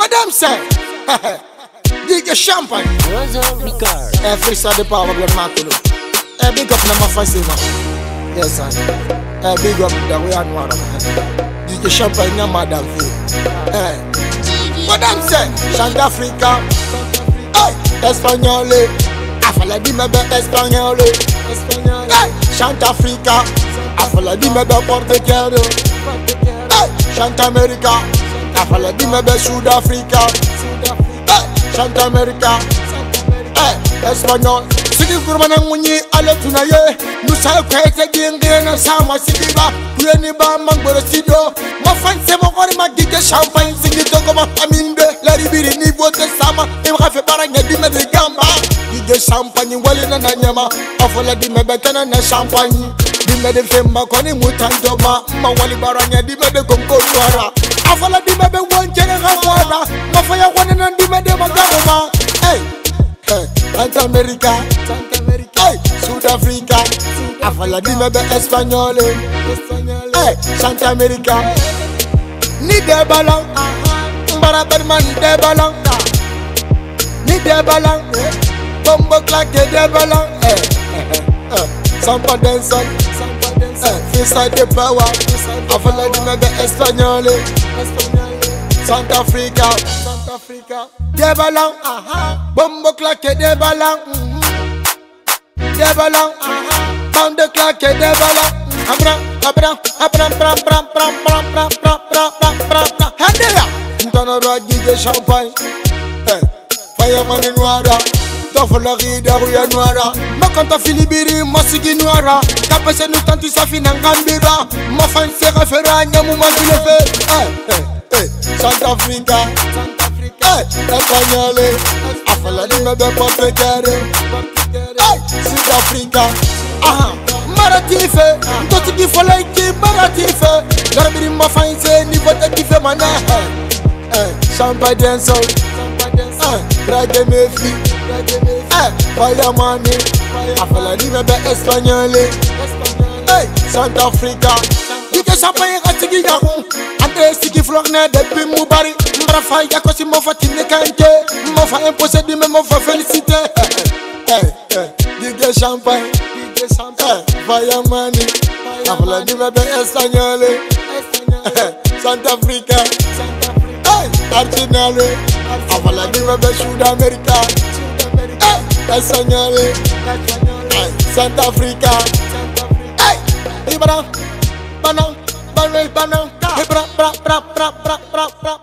What them say? DJ Champagne. Every Saturday power blood Martino. Big up number 5 Yes sir. Big up the way I know. DJ Champagne na madam feel. What them say? South Africa. Espagnole. Afala di mebe Espagnole. South Africa. Afala di mebe Portugal. South America. Afala di mebe South Africa. South America. Espagnol. Sigi kurmana munyi ale tunaye. Nusa kwete genge na sama sigiba. Kuyeni ba mangboro sido. Mafanse mokori magike Champagne. Sigi toko ma aminde. Lari biri ni vote sama. Ima fe baranya di me de gamba. DJ Champagne wale na nyama. Afala di me betana na Champagne. Di me de femba koni mutandoma. Ma wali baranya di me de gongo twara. Afala di me be wanjere ngawara. Mafaya wane na di me de magama. Hey. South America, South Africa, Afala di mebe Espagnole, South America, ni de ballon, Mbaraberman de ballon, ni de ballon, Bombo claque de ballon, Sampa Denson, Fisa de power, Afala di mebe Espagnole, South Africa, de ballon, Bombo claque de ballon, de ballon, bande claque de ballon. Abram, Handeya, Ntana DJ Champagne, Fireman Noira, Toflori de Rue Noira, Makanta Filibiri, Masigi Noira, Kapese Nutanti Safina Gambira, Mafan Sera Ferragna Mumagile, South Africa, Espagnole, Afala di mebe Portugal, South Africa, Maratife, Ntoti ki fola iki Maratife, Garabiri mafainse ni vote kife mana, Champagne Denson, Brage Mefi, Fireman, Afala di mebe Espagnole, South Africa, DJ Champagne katigi yaku, Ante sigi florne depuis Moubari. Mbrafa yako si mofa tinekante. Mofa imposé di me mofa félicité. DJ Champagne, Fireman, Afala di mebe Espagnole, South Africa, Argenale, Afala di mebe South America, Espagnole, South Africa. Ibra, banang, banang, banang, ibra, bra, bra, bra, bra, bra, bra.